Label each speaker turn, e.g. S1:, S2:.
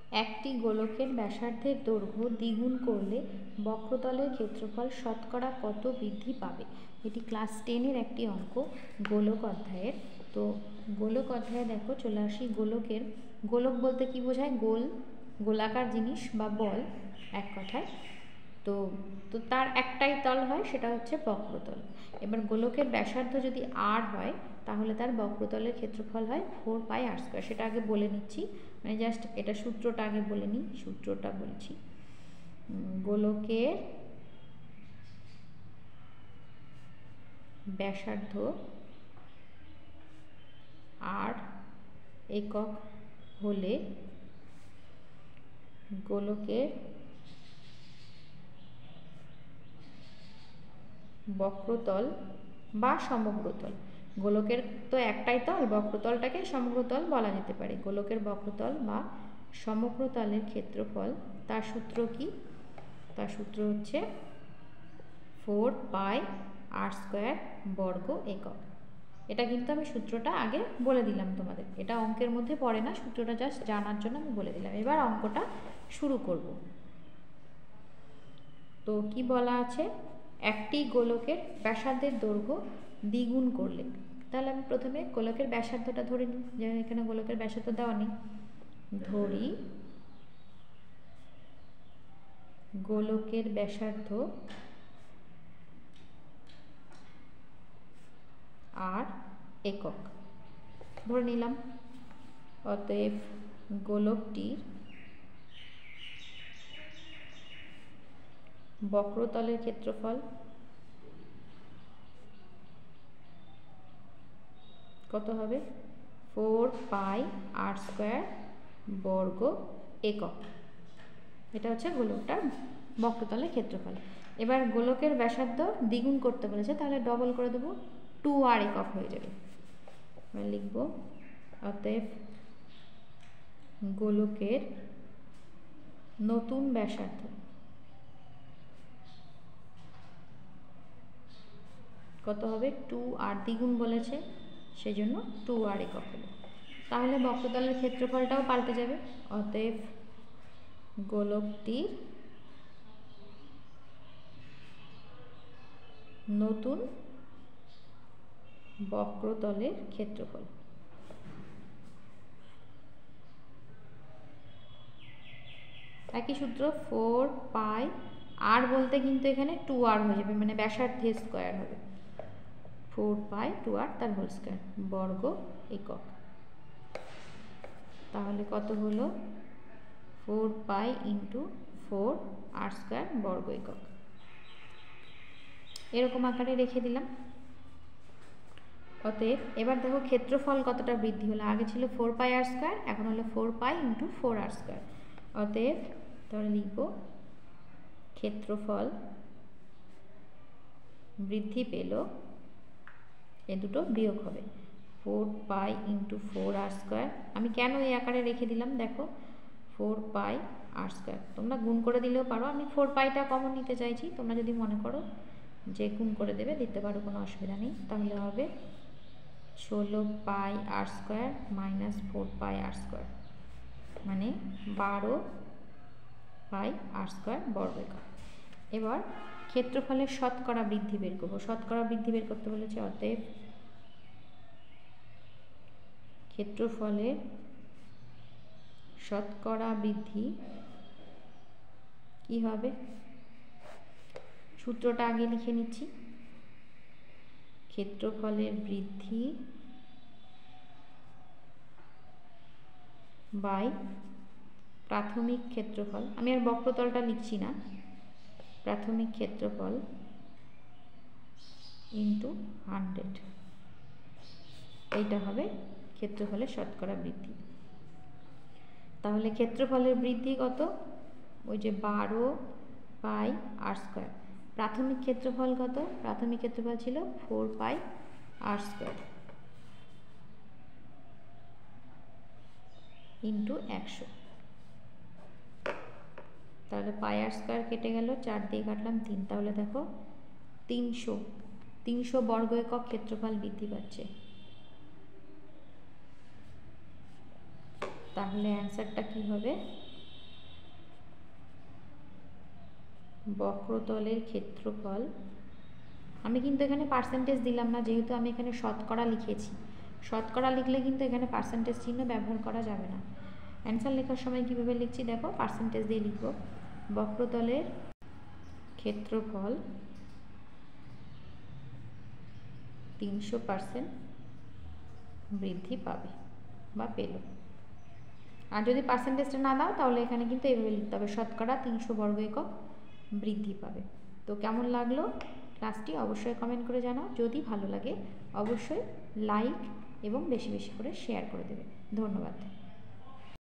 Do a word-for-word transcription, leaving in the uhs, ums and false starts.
S1: একটি গোলকের ব্যাসার্ধের দৈর্ঘ্য দ্বিগুণ করলে বক্রতলের ক্ষেত্রফল শতকরা কত বৃদ্ধি পাবে। এটি ক্লাস টেনের একটি অঙ্ক, গোলক অধ্যায়ের। তো গোলক অধ্যায়ে দেখো চলে আসি। গোলকের গোলক বলতে কি বোঝায়? গোল, গোলাকার জিনিস বা বল এক কথায়। তো তো তার একটাই তল হয়, সেটা হচ্ছে বক্রতল। এবার গোলকের ব্যাসার্ধ যদি আর হয় তাহলে তার বক্রতলের ক্ষেত্রফল হয় ফোর পাই আর স্কোয়ার। সেটা আগে বলে নিচ্ছি, মানে জাস্ট এটা সূত্রটা আগে বলে নিই। সূত্রটা বলছি, গোলকের ব্যাসার্ধ আর একক হলে গোলকের বক্রতল বা সমগ্রতল, গোলকের তো একটাই তল, বক্রতলটাকে সমগ্রতল বলা যেতে পারে। গোলকের বক্রতল বা সমগ্রতলের ক্ষেত্রফল, তার সূত্র কি? তার সূত্র হচ্ছে ফোর পাই আর স্কোয়ার বর্গ একক। এটা কিন্তু আমি সূত্রটা আগে বলে দিলাম তোমাদের, এটা অঙ্কের মধ্যে পড়ে না, সূত্রটা জাস্ট জানার জন্য আমি বলে দিলাম। এবার অঙ্কটা শুরু করব। তো কি বলা আছে? একটি গোলকের ব্যাসার্ধের দৈর্ঘ্য দ্বিগুণ করলে, তাহলে আমি প্রথমে গোলকের ব্যাসার্ধটা ধরে নিই। যেমন এখানে গোলকের ব্যাসার্ধ দেওয়া নেই, ধরি গোলকের ব্যাসার্ধ আর একক ধরে নিলাম। অতএব গোলকটির বক্রতলের ক্ষেত্রফল কত হবে? ফোর পাই আর স্কোয়ার বর্গ একক। এটা হচ্ছে গোলকটার বক্রতলের ক্ষেত্রফল। এবার গোলকের ব্যাসার্ধ দ্বিগুণ করতে বলেছে, তাহলে ডবল করে দেবো, টু আর একক হয়ে যাবে। লিখব অতএব গোলকের নতুন ব্যাসার্ধ কত হবে? টু আর দ্বিগুণ বলেছে, সেই জন্য টু আর একক হলো। তাহলে বক্রতলের ক্ষেত্রফলটাও পাল্টে যাবে। অতএব গোলকটির নতুন বক্রতলের ক্ষেত্রফল একই সূত্র, ফোর পাই আর বলতে কিন্তু এখানে টু আর হয়ে যাবে, মানে ব্যাসার্ধের স্কোয়ার হবে। ফোর পাই টু আর তার হোল স্কোয়ার বর্গ একক। তাহলে কত হলো? ফোর পাই ইন্টু ফোর আর স্কোয়ার বর্গ একক। এরকম আকারে রেখে দিলাম। অতএব এবার দেখো ক্ষেত্রফল কতটা বৃদ্ধি হলো। আগে ছিল ফোর পাই আর স্কোয়ার, এখন হলো ফোর পাই ইন্টু ফোর আর স্কোয়ার। অতএব তাহলে লিখব ক্ষেত্রফল বৃদ্ধি পেল, এ দুটো বিয়োগ হবে। ফোর পাই ইন্টু ফোর আর স্কোয়ার, আমি কেন এই আকারে রেখে দিলাম দেখো, ফোর পাই আর স্কোয়ার। তোমরা গুণ করে দিলেও পারো, আমি ফোর পাইটা কমন নিতে চাইছি। তোমরা যদি মনে করো যে গুণ করে দেবে, দিতে পারো, কোনো অসুবিধা নেই। তাহলে হবে ষোলো pi r square minus four pi r square, মানে বারো পাই আর স্কোয়ার বর্গ একক। এবার ক্ষেত্রফলের শতকরা বৃদ্ধি বের করবো। শতকরা বৃদ্ধি বের করতে বলেছে, অতএব ক্ষেত্রফলের শতকরা বৃদ্ধি কি হবে? সূত্রটা আগে লিখে নিচ্ছি। ক্ষেত্রফলের বৃদ্ধি বাই প্রাথমিক ক্ষেত্রফল, আমি আর বক্রতলটা লিখছি না, প্রাথমিক ক্ষেত্রফল ইন্টু হান্ড্রেড, এইটা হবে ক্ষেত্রফলের শতকরা বৃদ্ধি। তাহলে ক্ষেত্রফলের বৃদ্ধি কত? ওই যে বারো পাই আর স্কোয়ার। প্রাথমিক ক্ষেত্রফল কত? প্রাথমিক ক্ষেত্রফল ছিল four pi r square into একশো। তাহলে পাই আর স্কোয়ার কেটে গেল, চার দিয়ে কাটলাম তিন, তাহলে দেখো তিনশো তিনশো বর্গ একক ক্ষেত্রফল বৃদ্ধি পাচ্ছে। তাহলে অ্যান্সারটা কি হবে? বক্রতলের ক্ষেত্রফল, আমি কিন্তু এখানে পার্সেন্টেজ দিলাম না, যেহেতু আমি এখানে শতকরা লিখেছি। শতকরা লিখলে কিন্তু এখানে পার্সেন্টেজ চিহ্ন ব্যবহার করা যাবে না। অ্যান্সার লেখার সময় কীভাবে লিখছি দেখো, পার্সেন্টেজ দিয়ে লিখব। বক্রতলের ক্ষেত্রফল তিনশো পার্সেন্ট বৃদ্ধি পাবে বা পেল। আর যদি পার্সেন্টেজটা না দাও তাহলে এখানে কিন্তু এইভাবে লিখতে হবে, শতকরা তিনশো বর্গ একক বৃদ্ধি পাবে। তো কেমন লাগলো ক্লাসটি অবশ্যই কমেন্ট করে জানাও। যদি ভালো লাগে অবশ্যই লাইক এবং বেশি বেশি করে শেয়ার করে দেবে। ধন্যবাদ।